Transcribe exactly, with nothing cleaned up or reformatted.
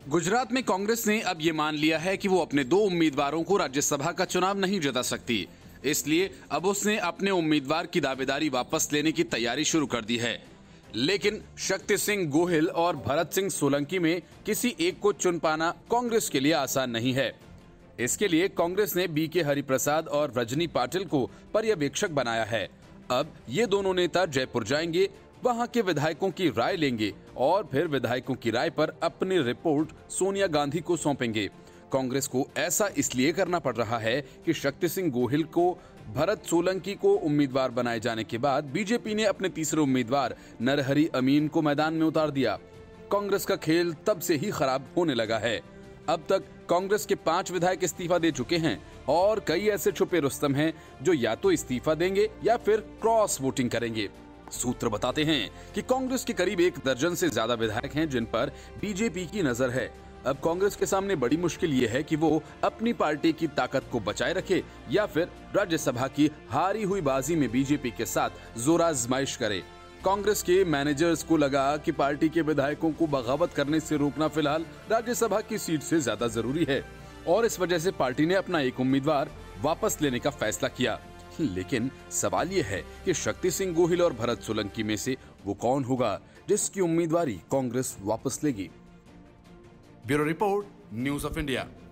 गुजरात में कांग्रेस ने अब ये मान लिया है कि वो अपने दो उम्मीदवारों को राज्यसभा का चुनाव नहीं जिता सकती, इसलिए अब उसने अपने उम्मीदवार की दावेदारी वापस लेने की तैयारी शुरू कर दी है। लेकिन शक्ति सिंह गोहिल और भरत सिंह सोलंकी में किसी एक को चुन पाना कांग्रेस के लिए आसान नहीं है। इसके लिए कांग्रेस ने बी के हरिप्रसाद और रजनी पाटिल को पर्यवेक्षक बनाया है। अब ये दोनों नेता जयपुर जाएंगे, वहां के विधायकों की राय लेंगे और फिर विधायकों की राय पर अपनी रिपोर्ट सोनिया गांधी को सौंपेंगे। कांग्रेस को ऐसा इसलिए करना पड़ रहा है कि शक्ति सिंह गोहिल को भरत सोलंकी को उम्मीदवार बनाए जाने के बाद बीजेपी ने अपने तीसरे उम्मीदवार नरहरि अमीन को मैदान में उतार दिया। कांग्रेस का खेल तब से ही खराब होने लगा है। अब तक कांग्रेस के पांच विधायक इस्तीफा दे चुके हैं और कई ऐसे छुपे रुस्तम हैं जो या तो इस्तीफा देंगे या फिर क्रॉस वोटिंग करेंगे। सूत्र बताते हैं कि कांग्रेस के करीब एक दर्जन से ज्यादा विधायक हैं जिन पर बीजेपी की नजर है। अब कांग्रेस के सामने बड़ी मुश्किल ये है कि वो अपनी पार्टी की ताकत को बचाए रखे या फिर राज्यसभा की हारी हुई बाजी में बीजेपी के साथ जोराजमाइश करे। कांग्रेस के मैनेजर्स को लगा कि पार्टी के विधायकों को बगावत करने से रोकना फिलहाल राज्यसभा की सीट से ज्यादा जरूरी है और इस वजह से पार्टी ने अपना एक उम्मीदवार वापस लेने का फैसला किया। लेकिन सवाल यह है कि शक्ति सिंह गोहिल और भरत सोलंकी में से वो कौन होगा जिसकी उम्मीदवारी कांग्रेस वापस लेगी। Bureau report, news of India.